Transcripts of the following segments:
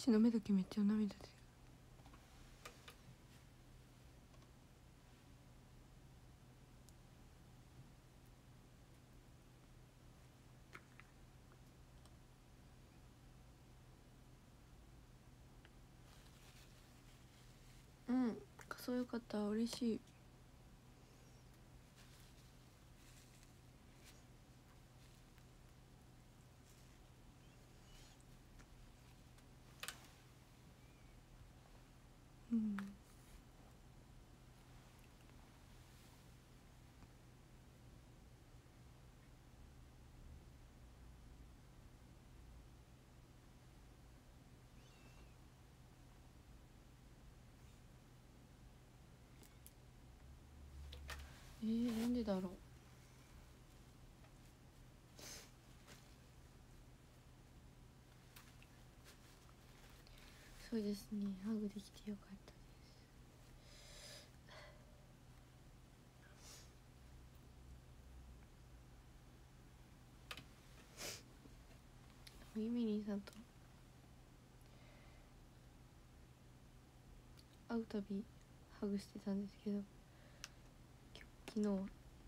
し舐めた時めっちゃ涙出る。うん、仮装よかった、嬉しい。うん。なんでだろう。そうですね、ハグできてよかったです。ゆみりんさんと会うたびハグしてたんですけど、昨日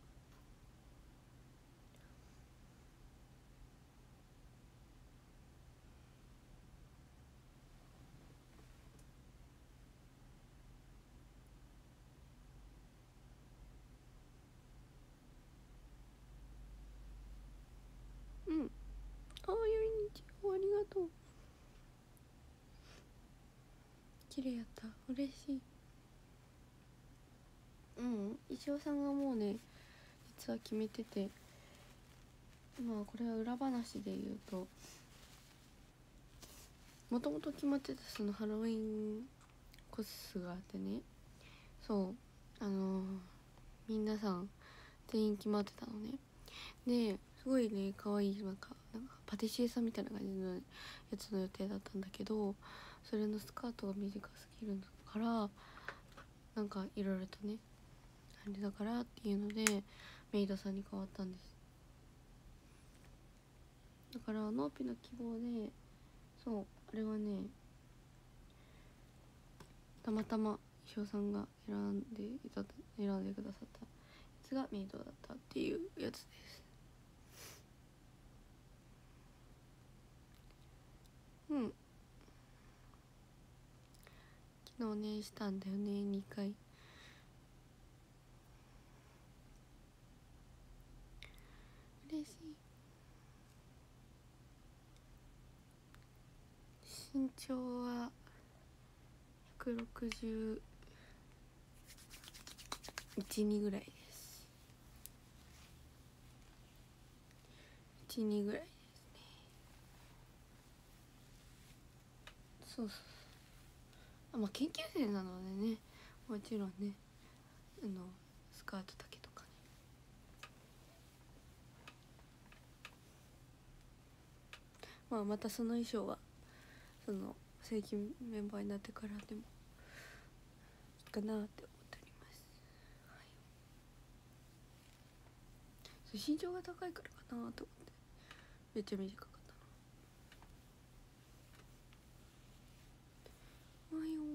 うん、ゆみりんちありがとう。綺麗やった、嬉しい。うん、石尾さんがもうね実は決めてて、まあこれは裏話で言うと、もともと決まってたそのハロウィンコスがあってね、そう皆さん全員決まってたのね。ですごいね可愛いなんかパティシエさんみたいな感じのやつの予定だったんだけど、それのスカートが短すぎるからなんかいろいろとねあれだからっていうのでメイドさんに変わったんです。だからノーピの希望で、そうあれはねたまたま翔さんが選んでくださったやつがメイドだったっていうやつです。うん、昨日ねしたんだよね、2回。嬉しい。身長は161、2ぐらいです。12ぐらいですね。そうそうそう、まあ研究生なのでね、もちろんねスカート丈とかね。まあまたその衣装はその正規メンバーになってからでもいいかなって思っております。はい、そう身長が高いからかなと思って、めっちゃ短かったの。おはよう。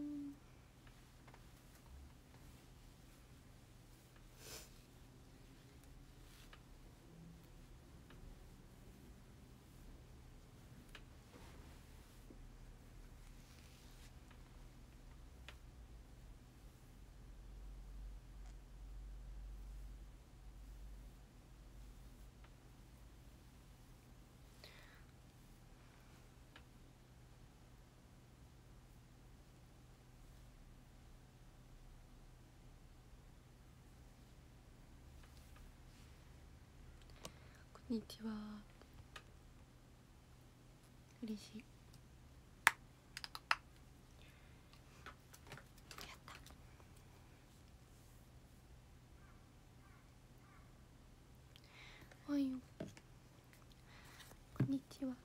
こんにちは。嬉しい。やった。おはよう。こんにちは。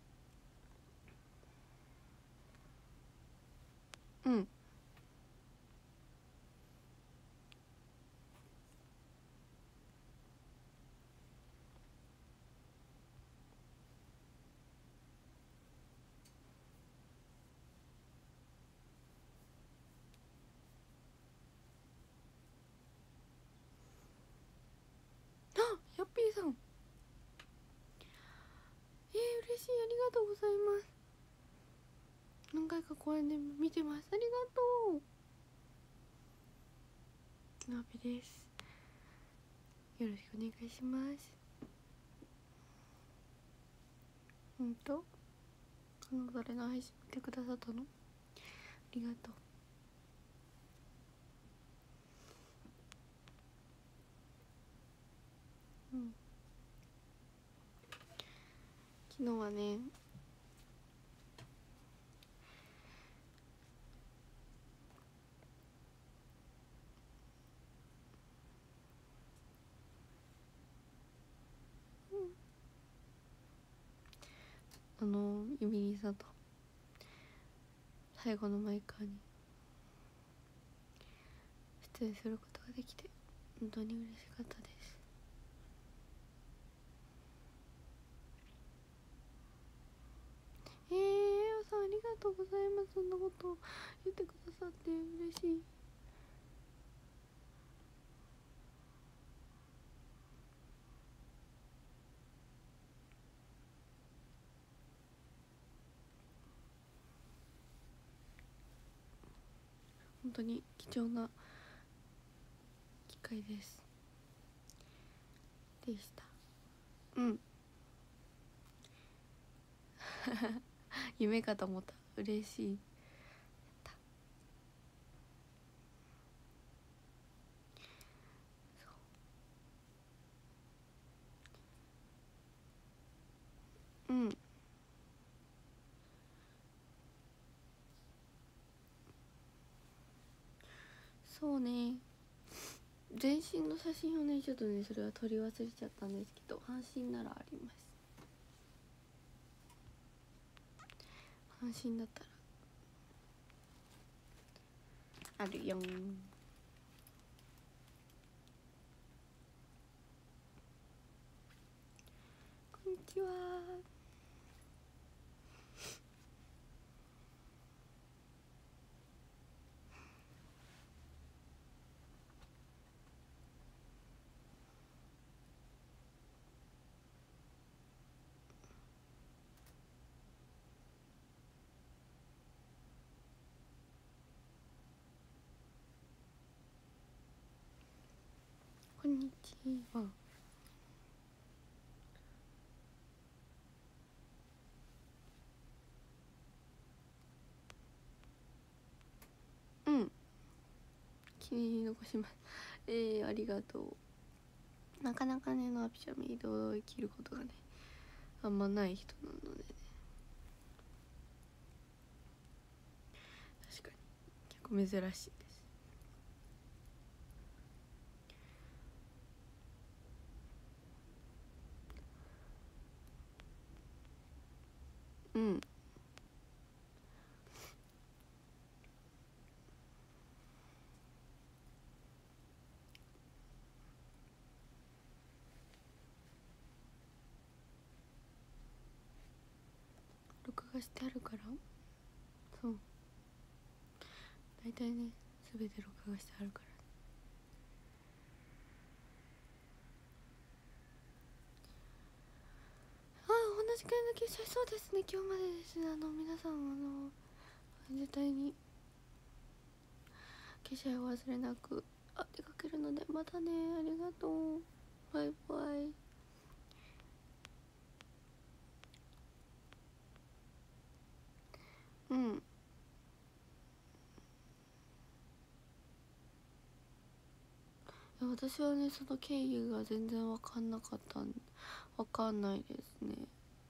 うん。 嬉しい、ありがとうございます。何回か公演で見てます。ありがとう。なべです。よろしくお願いします。誰の配信見てくださったの？ありがとう。昨日はね、ゆみりんさんと最後のマイカーに出演することができて本当に嬉しかったです。さんありがとうございます。そんなこと言ってくださって嬉しい。本当に貴重な機会でした。夢かと思った。嬉しい。そうね、全身の写真をね、ちょっとねそれは撮り忘れちゃったんですけど、半身ならあります。半身だったらあるよん。こんにちは。こんにちは。記念に残します。ありがとう。なかなかね、ナピちゃんメイドを着ることがねあんまない人なのでね、確かに結構珍しいです。録画してあるから、そう大体ね全て録画してあるから。同じくらいの救済、そうですね、今日までです。皆さん絶対に消しを忘れなく出かけるので、またね、ありがとう、バイバイ。私はねその経緯が全然分かんないですね。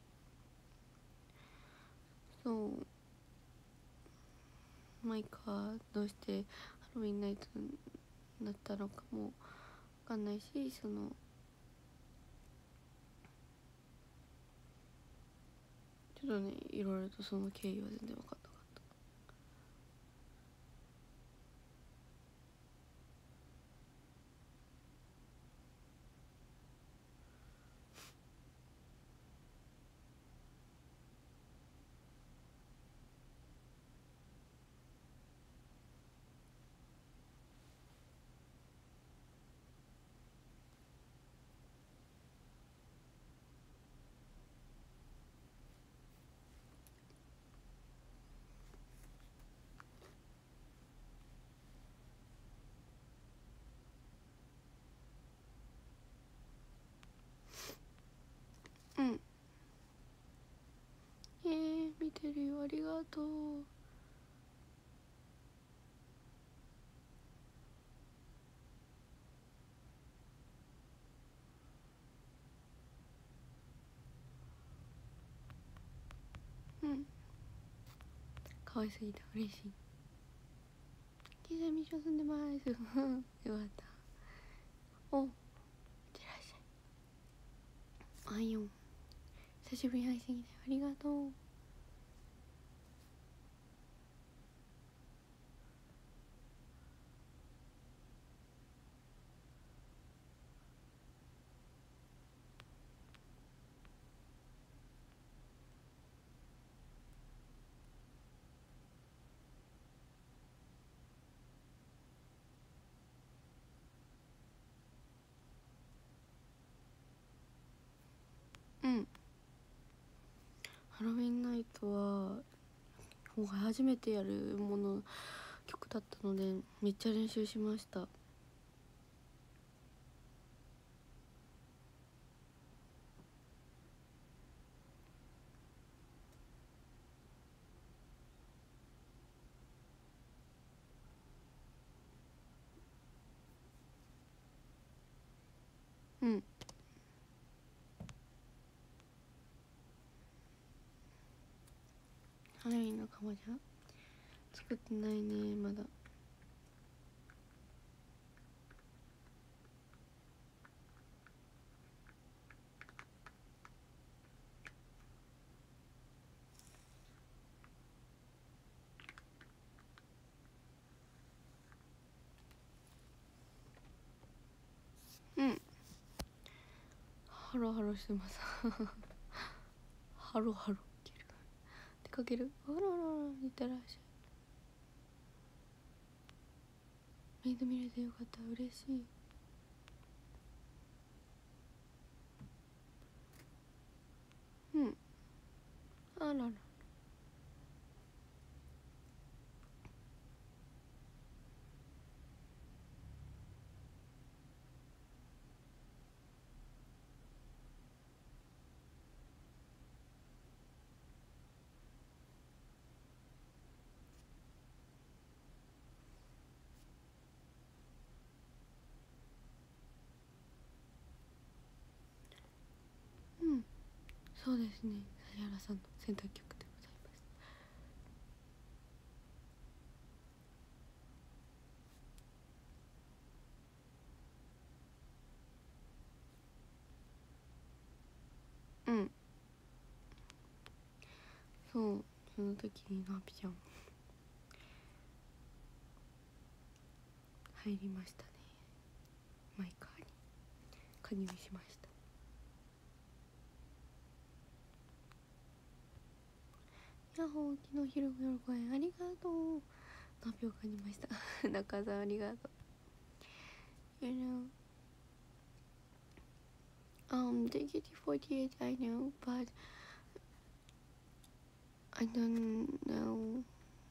マイカどうしてハロウィンナイトになったのかも分かんないし、ちょっとねいろいろとその経緯は全然分かんなかった。 がとう。うん、可愛すぎた。嬉しい。キザミッション住んでます。よかった。お、いってらっしゃい。あいよん、久しぶりに配信来てありがとう。うん、ハロウィンナイトは今回初めてやる曲だったのでめっちゃ練習しました。うん、ハロウィンのかぼちゃ作ってないねまだ。うん、ハロハロしてますハロハロ出かける。あららら、いってらっしゃい。メイド見れてよかった。嬉しい。うん、あらら。うん、そうですね、指原さんの選択曲でございます。うん、そう、その時にナピちゃん入りましたね。マイカーに加入しました。ヤッホー、昨日昼夜公演ありがとう。ナピを感じました中澤ありがとう。You know, JKT48 I know, but I don't know.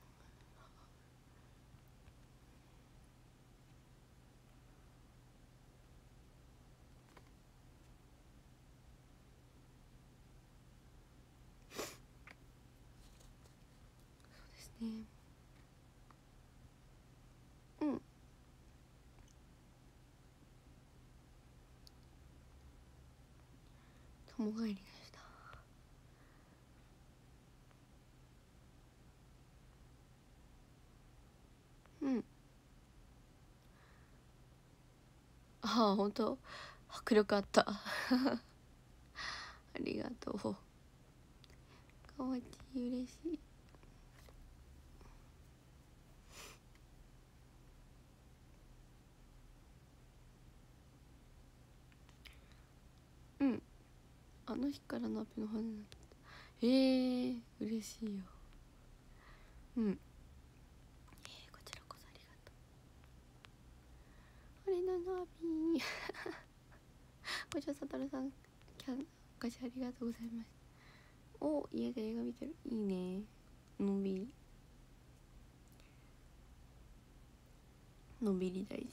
そうですね。うん、友帰りでした。うん、ああ、ほんと迫力あったありがとう。かわちい、嬉しい。うん、あの日からナピの羽になった。嬉しいよ。うん、こちらこそありがとう。あれなナピごちそうさたるさん、お菓子ありがとうございます。お、家で映画見てる、いいね。のんびり、のんびり大事。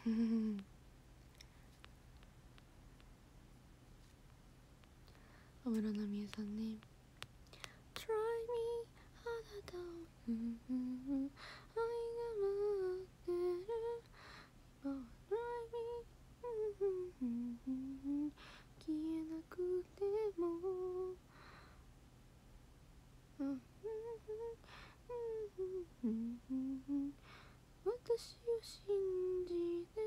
安室奈美恵さんね。 Try me あなたを愛が待ってる今は Try me 消えなくても私を信じて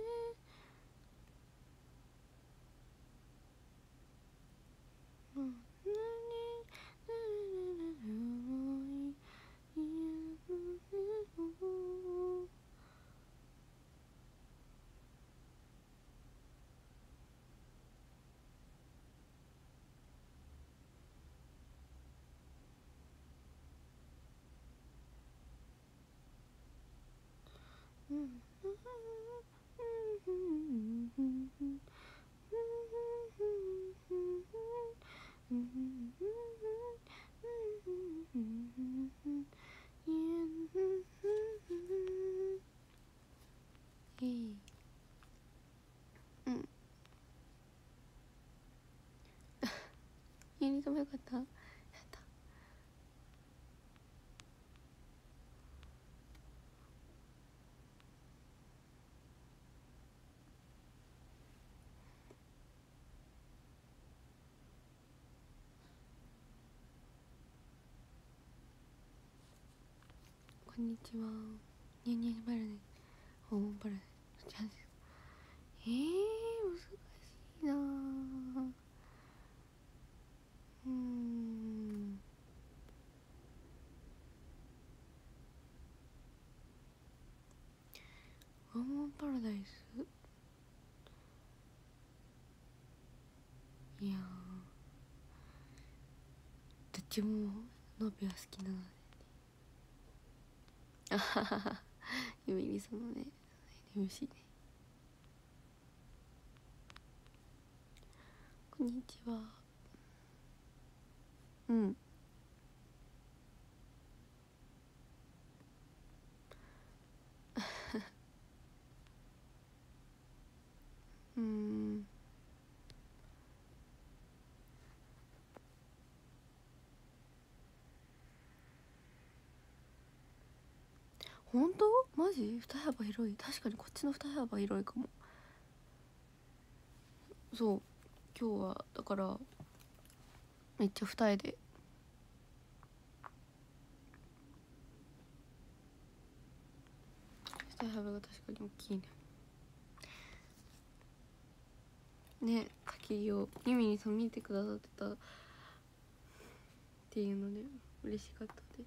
ユニともよかった。やった。こんにちは。ニャニャバルネホームバルネチャンス。難しいな。ワンワンパラダイス。いやどっちもノビは好きなので、あははは。ゆみりそのね MC ね。こんにちは。本当マジ二幅広い。確かにこっちの二幅広いかも。そう今日はだからめっちゃ二重で二幅が確かに大きいね。書きをユミにさん見てくださってたっていうので嬉しかったです。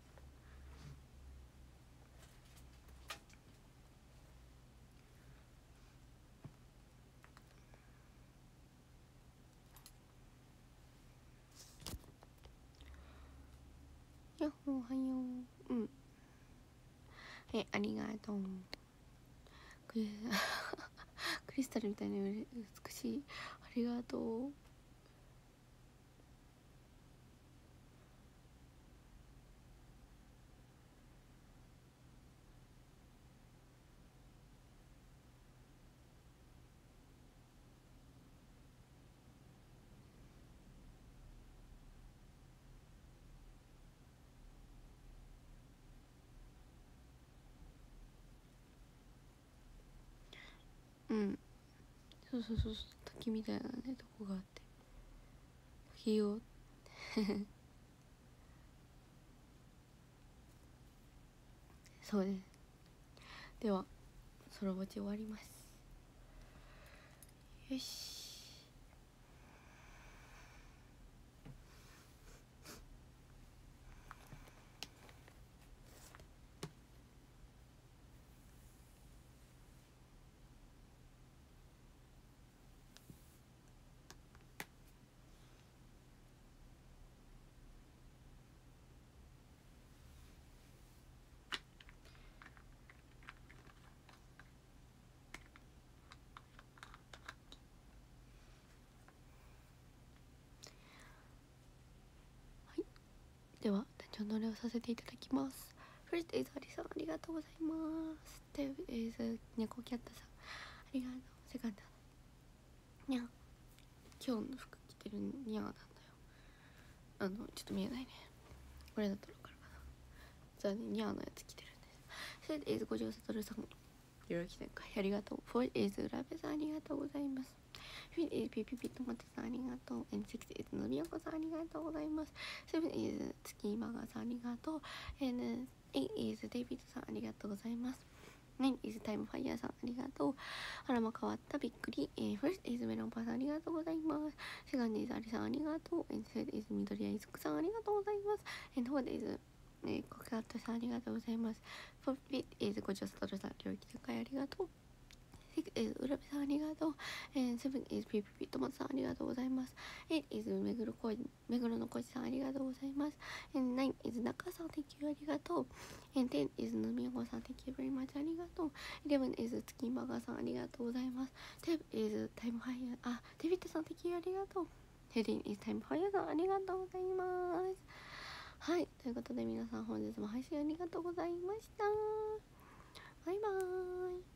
やっほーおはよう。ありがとう。クリスタルみたいに美しい。ありがとう。そうそうそうそう、滝みたいなねとこがあって滝をそうです。ではソロぼち終わります。よし。では団長のお礼をさせていただきます。フリートイズアリさんありがとうございます。テーブイズ猫キャットさんありがとう。セカンドにゃん、今日の服着てるにゃーなんだよ。ちょっと見えないね、これだったら分かるかな。じゃあね、にゃーのやつ着てるんです。それで五条悟さん、よろきてんかい、ありがとう。4 is ラベさん、ありがとうございます。5 is ピピピトマトさん、ありがとう。and 6 is のみやこさん、ありがとうございます。7 is 月マガさん、ありがとう。and 8 is デイビッドさん、ありがとうございます。9 is タイムファイヤーさん、ありがとう。あらま変わったびっくり。First is メロンパンさん、ありがとうございます。Second is アリさん、ありがとう。and Third is 緑谷いずくさん、ありがとうございます。and Fourth is コカットさん、ありがとうございます。Fifth is ゴジョストルさん、領域高い、ありがとう。6 is うらべさん、ありがとう。7 is ピピピトマトさん、ありがとうございます。8 is 目黒のこじさん、ありがとうございます。9 is 中さん、Thank you、ありがとう。10 is のみやこさん、Thank you very much、ありがとう。11 is 月マガさん、ありがとうございます。12 is タイムファイヤー、デビットさん、Thank you、ありがとう。13 is タイムファイヤーさん、ありがとうございます。はい、ということで皆さん本日も配信ありがとうございました。バイバーイ。